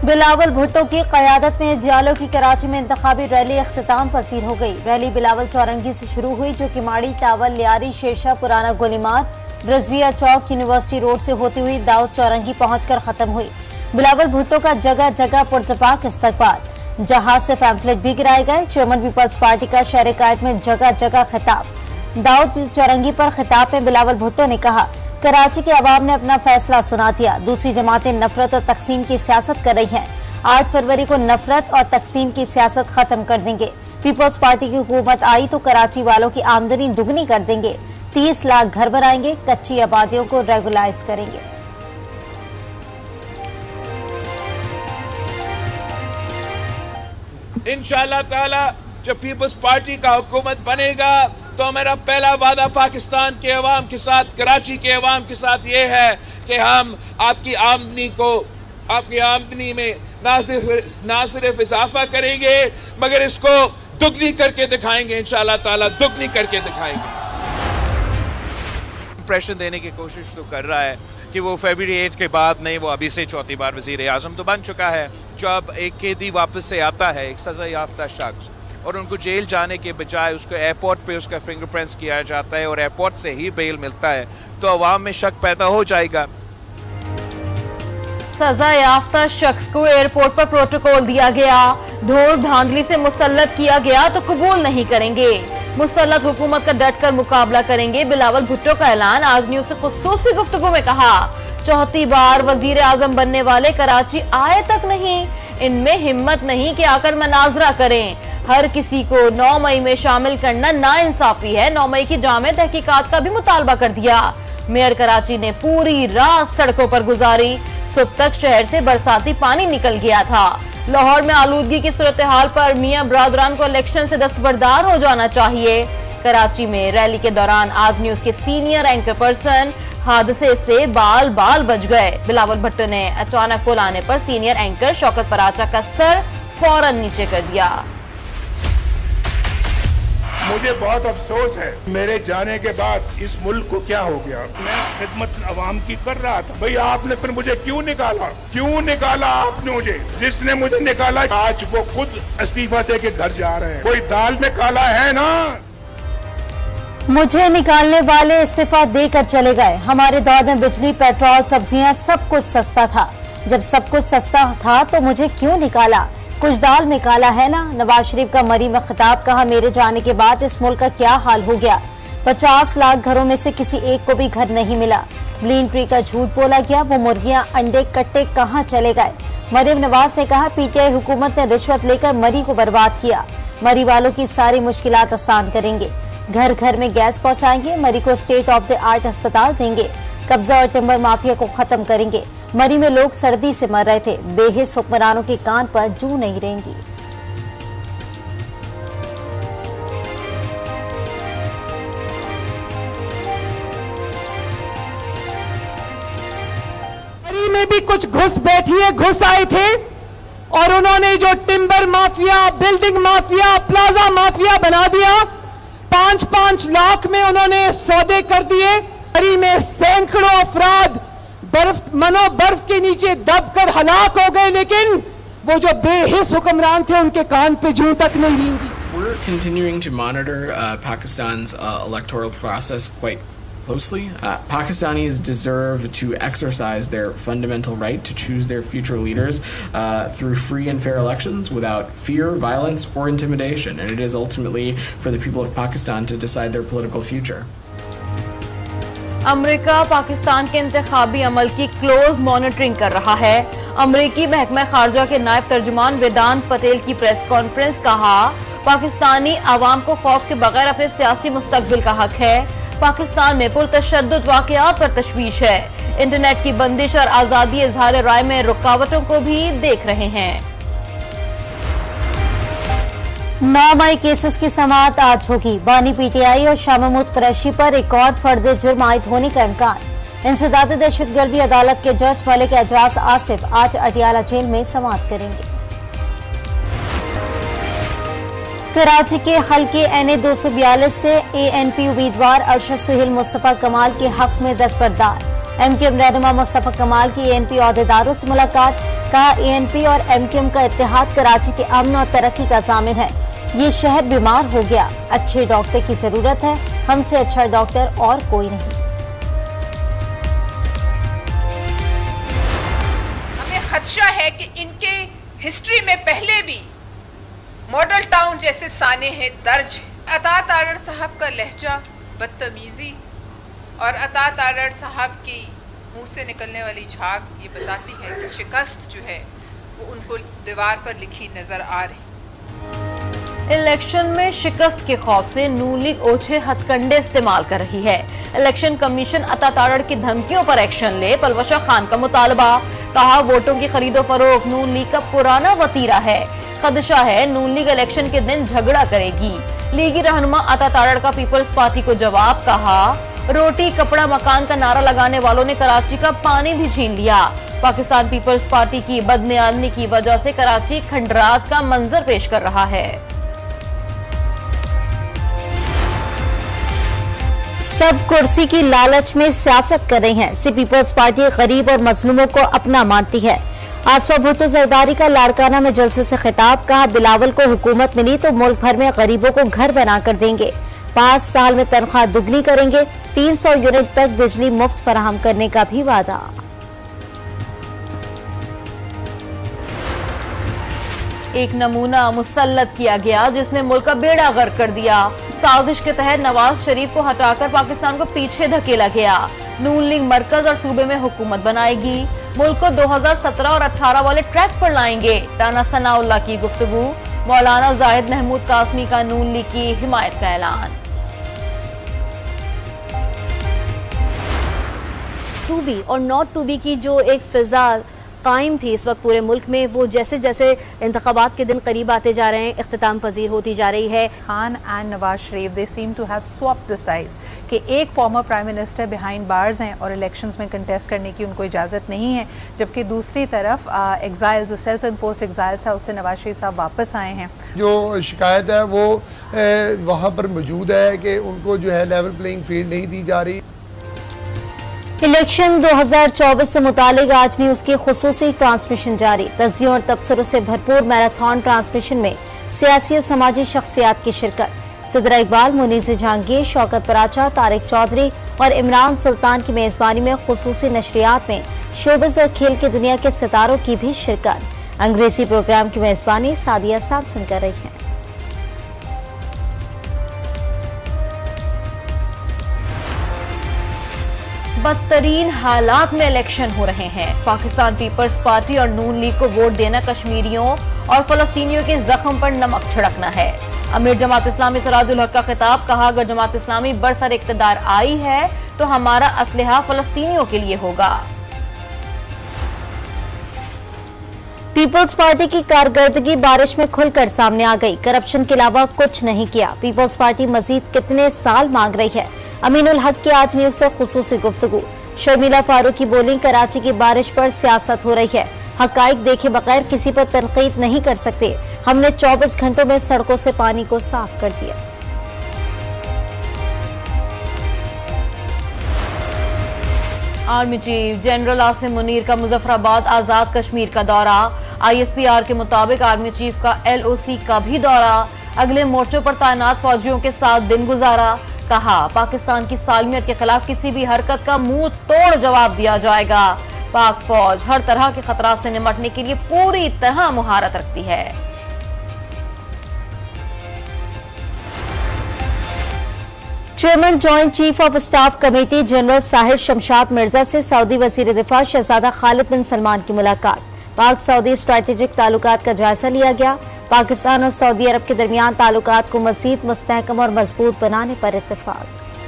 बिलावल भुट्टो की क़यादत में जियालो की कराची में इंतखाबी रैली अख्तिताम पसीर हो गई। रैली बिलावल चौरंगी से शुरू हुई जो कि माड़ी, टावल, लियारी, शेरशाह, पुराना गोलीमार, रजविया चौक, यूनिवर्सिटी रोड से होती हुई दाऊद चौरंगी पहुंचकर खत्म हुई। बिलावल भुट्टो का जगह जगह पुरतपाक इस्तकबाल, जहाज से पैम्फलेट भी गिराए गए। चेयरमैन पीपल्स पार्टी का शहर कायद में जगह जगह खिताब। दाऊद चौरंगी पर खिताब में बिलावल भुट्टो ने कहा, कराची के अवाम ने अपना फैसला सुना दिया। दूसरी जमातें नफरत और तकसीम की सियासत कर रही हैं। 8 फरवरी को नफरत और तकसीम की सियासत खत्म कर देंगे। पीपल्स पार्टी की हुकूमत आई तो कराची वालों की आमदनी दुगनी कर देंगे। 30 लाख घर बनाएंगे, कच्ची आबादियों को रेगुलाइज करेंगे। इंशाअल्लाह ताला जब पीपल्स पार्टी का हुकूमत बनेगा तो मेरा पहला वादा पाकिस्तान के अवाम के साथ, कराची के अवाम के साथ ये है कि हम आपकी आमदनी में ना सिर्फ इजाफा करेंगे मगर इसको दुगनी करके दिखाएंगे। इंशाअल्लाह ताला दुगनी करके दिखाएंगे। इंप्रेशन देने की कोशिश तो कर रहा है कि वो फरवरी 8 के बाद नहीं, वो अभी से चौथी बार वजीर आजम तो बन चुका है। जब एक कैदी वापस से आता है, एक सजा याफ्ता शख्स, और उनको जेल जाने के बजाय उसको एयरपोर्ट पे उसका फिंगरप्रिंट्स किया जाता है और एयरपोर्ट से ही बेल मिलता है तो अवाम में शक पैदा हो जाएगा। सजा याफ्ता शख्स को एयरपोर्ट पर प्रोटोकॉल दिया गया, ढोल धांधली से मुसल्लत किया गया तो कबूल नहीं करेंगे। मुसल्लत हुकूमत का डटकर मुकाबला करेंगे। बिलावल भुट्टो का ऐलान। आज न्यूज से खुसूसी गुफ्तगू में कहा, चौथी बार वजीर आजम बनने वाले कराची आए तक नहीं, इनमें हिम्मत नहीं कि आकर मनाजरा करें। हर किसी को 9 मई में शामिल करना नाइंसाफी है। 9 मई की जामे तहकीकात का भी मुतालबा कर दिया। मेयर कराची ने पूरी रात सड़कों पर गुजारी। सुबह तक शहर से बरसाती पानी निकल गया था। लाहौर में आलूदगी की सूरत हाल पर मियां बरादरान को इलेक्शन से दस्तबरदार हो जाना चाहिए। कराची में रैली के दौरान आज न्यूज के सीनियर एंकर पर्सन हादसे से बाल बाल बच गए। बिलावल भुट्टो ने अचानक पुल आने पर सीनियर एंकर शौकत पराचा का सर फौरन नीचे कर दिया। मुझे बहुत अफसोस है मेरे जाने के बाद इस मुल्क को क्या हो गया। मैं खिदमत अवाम की कर रहा था। भाई आपने फिर मुझे क्यों निकाला आपने मुझे, जिसने मुझे निकाला आज वो खुद इस्तीफा दे के घर जा रहे हैं। कोई दाल में काला है ना। मुझे निकालने वाले इस्तीफा देकर चले गए। हमारे दौर में बिजली, पेट्रोल, सब्जियां सब कुछ सस्ता था। जब सब कुछ सस्ता था तो मुझे क्यों निकाला? कुछ दाल में काला है ना। नवाज शरीफ का मरी में खिताब। कहा, मेरे जाने के बाद इस मुल्क का क्या हाल हो गया। 50 लाख घरों में से किसी एक को भी घर नहीं मिला। ब्लीन ट्री का झूठ बोला गया। वो मुर्गियां, अंडे, कट्टे कहां चले गए? मरीम नवाज ने कहा, पीटीआई हुकूमत ने रिश्वत लेकर मरी को बर्बाद किया। मरी वालों की सारी मुश्किलात आसान करेंगे। घर घर में गैस पहुंचाएंगे। मरी को स्टेट ऑफ द आर्ट अस्पताल देंगे। कब्जा और टिम्बर माफिया को खत्म करेंगे। मरी में लोग सर्दी से मर रहे थे। बेहिस हुक्मरानों के कान पर जू नहीं रहेंगी। मरी में भी कुछ घुस आए थे और उन्होंने जो timber mafia, building mafia, plaza mafia बना दिया। 5-5 लाख में उन्होंने सौदे कर दिए। मरी में सैकड़ों अफराद बर्फ के नीचे दबकर हलाक हो गए, लेकिन वो जो बेहिस हुक्मरान थे उनके कान पे जूं तक नहीं रेंगी। We're continuing to monitor Pakistan's electoral process quite closely. Pakistanis deserve to exercise their fundamental right to choose their future leaders through free and fair elections without fear, violence, or intimidation. And it is ultimately for the people of Pakistan to decide their political future. America Pakistan के इंतखाबी अमल की close monitoring कर रहा है। अमेरिकी महकमा खारजा के नायब तर्जुमान वेदांत पटेल की प्रेस कॉन्फ्रेंस। कहा, पाकिस्तानी आवाम को खौफ के बगैर अपने सियासी मुस्तकबिल का हक है। पाकिस्तान में पुरतशद्दुद वाक़यात पर तशवीश है। इंटरनेट की बंदिश और आज़ादी इज़हार राय में रुकावटों को भी देख रहे हैं। 9 मई केसेस की समाअत आज होगी। बानी पीटीआई और शाह महमूद कुरैशी पर एक और फर्द जुर्म आयद होने का इम्कान। इंसदाद दहशतगर्दी अदालत के जज मलिक एजाज आसिफ आज अटियाला जेल में समाअत करेंगे। कराची के हल्के NA 242 से ANP उम्मीदवार अरशद सुहेल मुस्तफा कमाल के हक में दस्तबरदार। MKM रहनुमा मुस्तफा कमाल की ANP अहदेदारों से मुलाकात। कहा ANP और MQM का इत्तेहाद कराची के अमन और तरक्की का ज़ामिन है। ये शहर बीमार हो गया, अच्छे डॉक्टर की जरूरत है, हमसे अच्छा डॉक्टर और कोई नहीं। हमें खदशा है कि इनके हिस्ट्री में पहले भी मॉडल टाउन जैसे साने हैं दर्ज। अता तारड़ साहब का लहजा बदतमीजी और अता तारड़ साहब की मुंह से निकलने वाली झाग ये बताती है कि शिकस्त जो है वो उनको दीवार पर लिखी नजर आ रही। इलेक्शन में शिकस्त के खौफ से नून लीग ओछे हथकंडे इस्तेमाल कर रही है। इलेक्शन कमीशन अता तारड़ की धमकियों पर एक्शन ले, पलवशा खान का मुतालबा। कहा वोटों की खरीदो फरोख्त नून लीग का पुराना वतीरा है, खदशा है नून लीग इलेक्शन के दिन झगड़ा करेगी। लीगी रहनुमा अता तारड़ का पीपल्स पार्टी को जवाब। कहा रोटी कपड़ा मकान का नारा लगाने वालों ने कराची का पानी भी छीन लिया। पाकिस्तान पीपल्स पार्टी की बदनियादनी की वजह से कराची खंडरात का मंजर पेश कर रहा है। सब कुर्सी की लालच में सियासत कर रहे हैं। सी पीपल्स पार्टी गरीब और मजलूमों को अपना मानती है। आसफा भुट्टो जरदारी का लाड़काना में जलसे से खिताब। कहा बिलावल को हुकूमत मिली तो मुल्क भर में गरीबों को घर बनाकर देंगे, 5 साल में तनख्वाह दुगनी करेंगे, 300 यूनिट तक बिजली मुफ्त फराहम करने का भी वादा। एक नमूना मुसल्लत किया गया जिसने मुल्क का बेड़ा गर्क कर दिया। साजिश के तहत नवाज शरीफ को हटाकर पाकिस्तान को पीछे धकेला गया। नून लीग मरकज और सूबे में हुकूमत बनाएगी, मुल्क को 2017 और 18 वाले ट्रैक पर लाएंगे। राना सनाउल्लाह की गुफ्तगू। मौलाना जाहिद महमूद कासमी का नून लीग की हिमायत का ऐलान। टू बी और नॉट टू बी की जो एक फिजा कायम थी इस वक्त पूरे मुल्क में, वो जैसे जैसे इंतखाबात के दिन करीब आते जा रहे हैं इख्तिताम पजीर होती जा रही है। Khan and Nawaz Sharif they seem to have swapped the side कि एक former prime minister behind bars हैं और इलेक्शंस में कंटेस्ट करने की उनको इजाज़त नहीं है, जबकि दूसरी तरफ एग्जाइल जो सेल्फ इम्पोज्ड एग्जाइल था उससे नवाज शरीफ साहब वापस आए हैं। जो शिकायत है वो वहाँ पर मौजूद है कि उनको जो है लेवल प्लेइंग फील्ड नहीं दी जा रही। इलेक्शन 2024 से मुतालिक आज न्यूज की खुसूसी ट्रांसमिशन जारी। तस्जियों और तबसरों से भरपूर मैराथन ट्रांसमिशन में सियासी और समाजी शख्सियात की शिरकत। सिदरा इकबाल, मुनीज़ जहांगीर, शौकत पराचा, तारिक चौधरी और इमरान सुल्तान की मेजबानी में खुसूसी नशरियात में शोबिज़ और खेल की दुनिया के सितारों की भी शिरकत। अंग्रेजी प्रोग्राम की मेजबानी सादिया सैमसन कर रही हैं। बदतरीन हालात में इलेक्शन हो रहे हैं। पाकिस्तान पीपल्स पार्टी और नून लीग को वोट देना कश्मीरियों और फलस्तीनियों के जख्म पर नमक छिड़कना है। अमीर जमात इस्लामी सिराजुल हक का खिताब। कहा अगर जमात इस्लामी बरसर इक़्तिदार आई है तो हमारा असलहा फलस्तीनियों के लिए होगा। पीपल्स पार्टी की कारकर्दगी बारिश में खुलकर सामने आ गई। करप्शन के अलावा कुछ नहीं किया। पीपल्स पार्टी मजीद कितने साल मांग रही है। अमीनुल हक की आज न्यूज से खुसूसी गुफ्तगू। शर्मिला फारूक की बोलिंग। कराची की बारिश पर सियासत हो रही है, हकाइक देखे बगैर किसी पर तनकीद नहीं कर सकते। हमने 24 घंटों में सड़कों से पानी को साफ कर दिया। Army chief general Asim Munir का मुजफ्फराबाद आजाद कश्मीर का दौरा। ISPR के मुताबिक आर्मी चीफ का LOC का भी दौरा। अगले मोर्चों पर तैनात फौजियों के साथ दिन गुजारा। कहा पाकिस्तान की सालमियत के खिलाफ किसी भी हरकत का मुंह तोड़ जवाब दिया जाएगा। पाक फौज हर तरह के खतरात से निपटने के लिए पूरी तरह मुहारत रखती है। Chairman joint chief of staff committee general Sahir Shamshad Mirza से सऊदी वजीर दिफा शहजादा खालिद बिन सलमान की मुलाकात। पाक सऊदी स्ट्रेटेजिक ताल्लुकात का जायजा लिया गया। पाकिस्तान और सऊदी अरब के दरमियान ताल्लुकात को मजीद मुस्तहकम और मजबूत बनाने पर इत्तेफाक।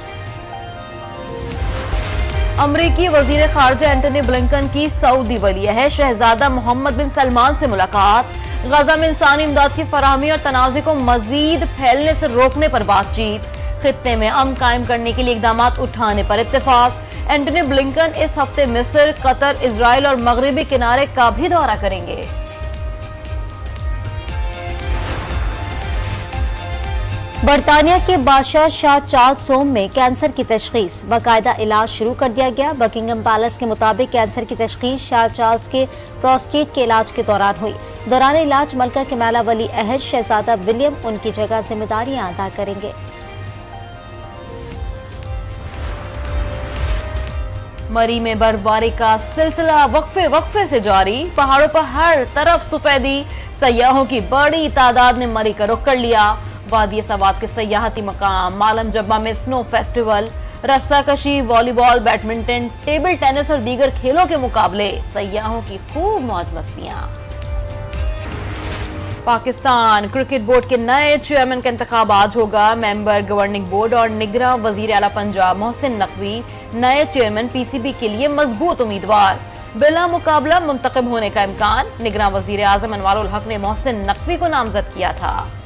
अमरीकी वजीर खारजा एंटनी ब्लिंकन की सऊदी वलीअहद शहजादा मोहम्मद बिन सलमान से मुलाकात। गजा में इंसानी इमदाद की फराहमी और तनाज़े को मजीद फैलने से रोकने पर बातचीत। खित्ते में अमन कायम करने के लिए इकदाम उठाने पर इत्तेफाक। एंटनी ब्लिंकन इस हफ्ते मिस्र, कतर, इजराइल और मगरबी किनारे का भी दौरा करेंगे। बरतानिया के बादशाह शाह चार्ल्स होम में कैंसर की तशखीस, बाकायदा इलाज शुरू कर दिया गया। बकिंगम पैलेस के मुताबिक कैंसर की तशखीस शाह चार्ल्स के प्रोस्टेट के इलाज के दौरान हुई। दौरान इलाज मलका कैमिला वली अहद शहजादा विलियम उनकी जगह जिम्मेदारियां अदा करेंगे। मरी में बर्फबारी का सिलसिला वक्फे से जारी, पहाड़ों पर हर तरफ सफेदी, सयाहों की बड़ी तादाद ने मरी का रुख कर लिया। वादी सवात के सयाहती मकाम मालम जब्बा में स्नो फेस्टिवल, रस्साकशी, वॉलीबॉल, बैडमिंटन, टेबल टेनिस और दीगर खेलों के मुकाबले, सयाहों की खूब मौज मस्तियां। पाकिस्तान क्रिकेट बोर्ड के नए चेयरमैन का इंतखाब आज होगा। मेंबर गवर्निंग बोर्ड और निगरां वजीर आला पंजाब मोहसिन नकवी नए चेयरमैन पीसीबी के लिए मजबूत उम्मीदवार। बिला मुकाबला मुंतखब होने का इम्कान। निगरां वजीर आजम अनवारुल हक ने मोहसिन नकवी को नामजद किया था।